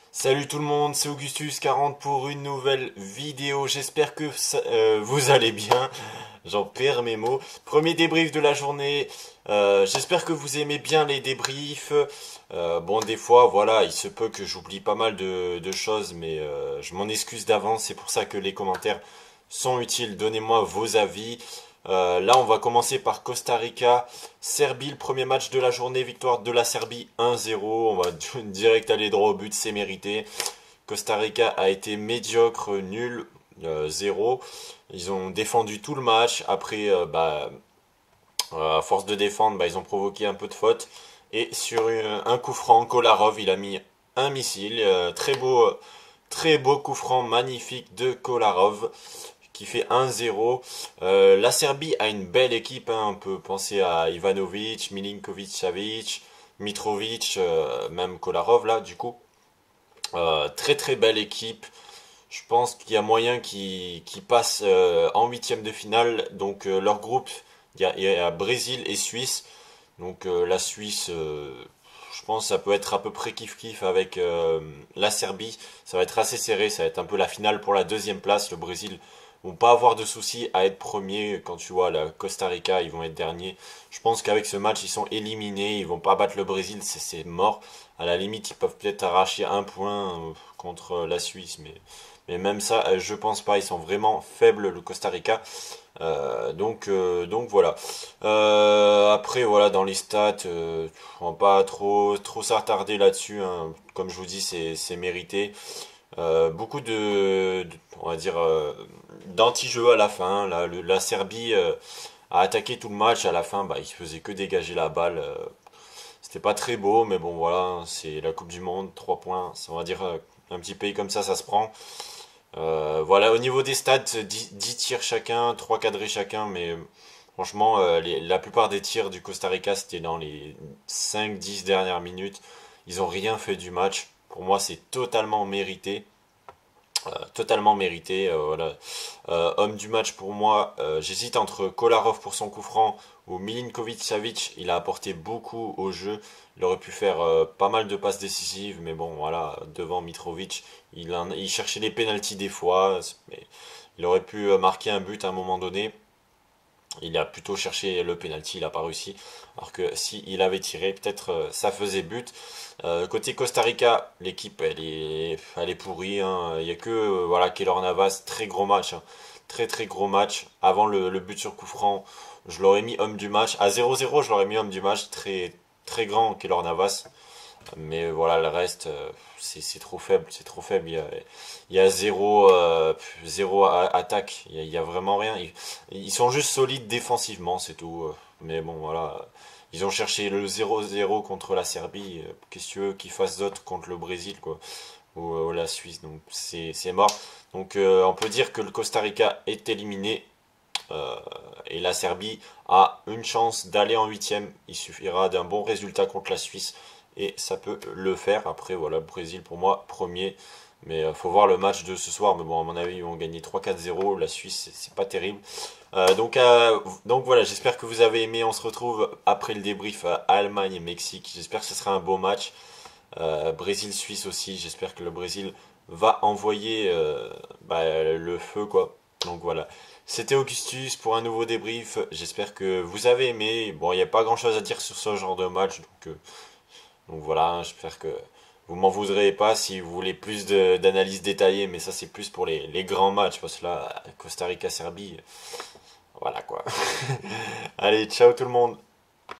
Salut tout le monde, c'est Augustus40 pour une nouvelle vidéo. J'espère que vous allez bien. J'en perds mes mots. Premier débrief de la journée. J'espère que vous aimez bien les débriefs. Bon, des fois, voilà, il se peut que j'oublie pas mal de choses, mais je m'en excuse d'avance. C'est pour ça que les commentaires sont utiles. Donnez-moi vos avis. Là, on va commencer par Costa Rica, Serbie, le premier match de la journée, victoire de la Serbie 1-0. On va direct aller droit au but, c'est mérité. Costa Rica a été médiocre, nul, 0. Ils ont défendu tout le match. Après, à force de défendre, ils ont provoqué un peu de faute. Et sur un coup franc, Kolarov, il a mis un missile. Très beau coup franc, magnifique de Kolarov qui fait 1-0. La Serbie a une belle équipe, hein. On peut penser à Ivanovic, Milinkovic-Savic, Mitrovic, même Kolarov là du coup. Très très belle équipe. Je pense qu'il y a moyen qu'ils passent en huitième de finale. Donc leur groupe, il y a Brésil et Suisse. Donc la Suisse, je pense que ça peut être à peu près kiff-kiff avec la Serbie. Ça va être assez serré, ça va être un peu la finale pour la deuxième place. Le Brésil vont pas avoir de soucis à être premier. Quand tu vois la Costa Rica, ils vont être derniers. Je pense qu'avec ce match, ils sont éliminés. Ils vont pas battre le Brésil, c'est mort. À la limite, ils peuvent peut-être arracher un point contre la Suisse, mais même ça, je pense pas. Ils sont vraiment faibles, le Costa Rica. Donc voilà. Après voilà dans les stats, on va pas trop s'attarder là-dessus, hein. Comme je vous dis, c'est mérité. Beaucoup on va dire d'anti-jeu à la fin. La Serbie a attaqué tout le match. À la fin, il faisait que dégager la balle. C'était pas très beau, mais bon voilà, hein, c'est la Coupe du Monde, 3 points. On va dire un petit pays comme ça se prend. Voilà, au niveau des stats, 10 tirs chacun, 3 cadrés chacun, mais franchement, la plupart des tirs du Costa Rica, c'était dans les 5-10 dernières minutes. Ils ont rien fait du match. Pour moi, c'est totalement mérité. Totalement mérité. Voilà. Homme du match pour moi, j'hésite entre Kolarov pour son coup franc ou Milinkovic-Savic. Il a apporté beaucoup au jeu. Il aurait pu faire pas mal de passes décisives, mais bon, voilà, devant Mitrovic, il cherchait les pénaltys des fois, mais il aurait pu marquer un but à un moment donné. Il a plutôt cherché le penalty, il n'a pas réussi. Alors que si il avait tiré, peut-être ça faisait but. Côté Costa Rica, l'équipe elle est pourrie, hein. Il n'y a que voilà Keylor Navas, très gros match, hein. Très très gros match. Avant le but sur coup franc, je l'aurais mis homme du match. À 0-0, je l'aurais mis homme du match. Très très grand Keylor Navas. Mais voilà, le reste, c'est trop faible, c'est trop faible. Il y a zéro attaque, il y a vraiment rien. Ils sont juste solides défensivement, c'est tout. Mais bon, voilà. Ils ont cherché le 0-0 contre la Serbie. Qu'est-ce que tu veux qu'ils fassent d'autre contre le Brésil, quoi, ou la Suisse. Donc c'est mort. Donc on peut dire que le Costa Rica est éliminé. Et la Serbie a une chance d'aller en huitième. Il suffira d'un bon résultat contre la Suisse et ça peut le faire. Après voilà, le Brésil pour moi premier, mais faut voir le match de ce soir. Mais bon, à mon avis, ils vont gagner 3-4-0. La Suisse, c'est pas terrible. Donc voilà, j'espère que vous avez aimé. On se retrouve après le débrief à Allemagne et Mexique. J'espère que ce sera un beau match. Brésil-Suisse aussi. J'espère que le Brésil va envoyer le feu, quoi. Donc voilà. C'était Augustus pour un nouveau débrief. J'espère que vous avez aimé. Bon, il n'y a pas grand chose à dire sur ce genre de match. Donc voilà, hein. J'espère que vous m'en voudrez pas si vous voulez plus d'analyse détaillée. Mais ça, c'est plus pour les grands matchs. Parce que là, Costa Rica-Serbie, voilà quoi. Allez, ciao tout le monde.